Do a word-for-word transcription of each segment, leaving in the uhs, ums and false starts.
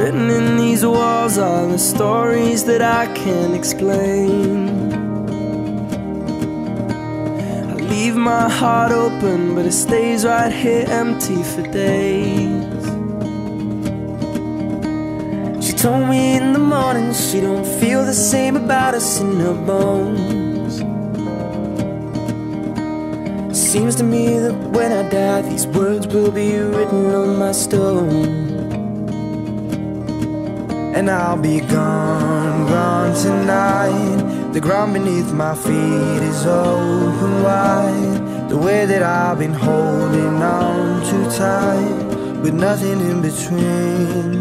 Written in these walls are the stories that I can't explain. I leave my heart open, but it stays right here empty for days. She told me in the morning she don't feel the same about us in her bones. Seems to me that when I die, these words will be written on my stone. And I'll be gone, gone tonight. The ground beneath my feet is open wide. The way that I've been holding on too tight, with nothing in between.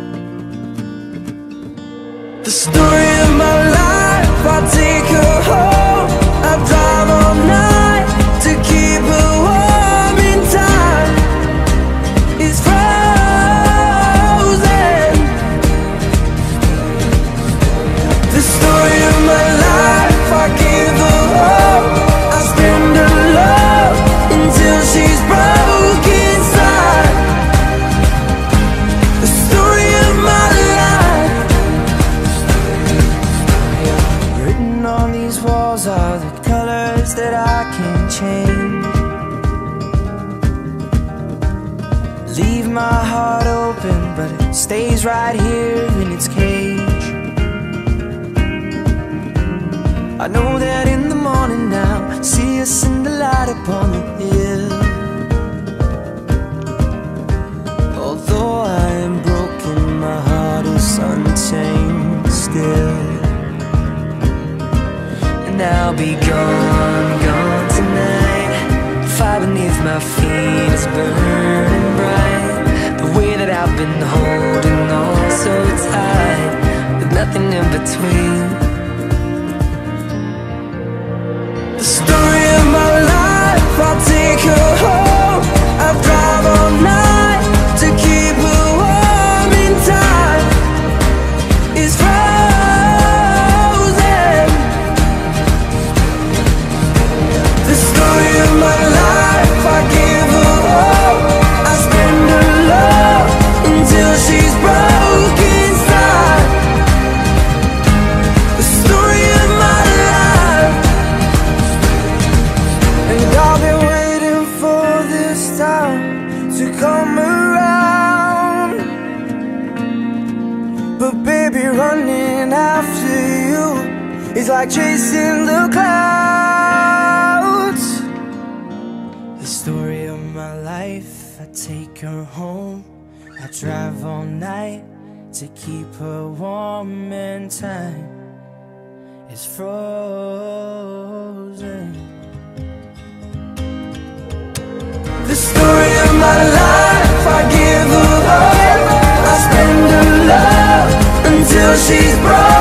The story of my life, I take her home. I drive all night to keep her warm in time. It's frozen. The story of my life, I give her hope. I spend her love until she's broke inside. The story of my life. Written on these walls are the colors that I can't change. Leave my heart open, but it stays right here in its cage. I know that in the morning now, see us in the light upon the hill. Although I am broken, my heart is untamed still. And I'll be gone, gone tonight. Fire beneath my feet is burning bright. The way that I've been holding on so tight, with nothing in between. The story of my life, I'll take her home. I drive all night to keep her warm in time. It's frozen. The story of my life, I give her hope. I spend her love until she's broke inside. The story of my life. And I've been waiting for this time to come around. But baby, running after you is like chasing the clouds. The story of my life, I take her home. I drive all night to keep her warm in time. It's frozen. The story of my life, I give her hope. I spend her love until she's broke.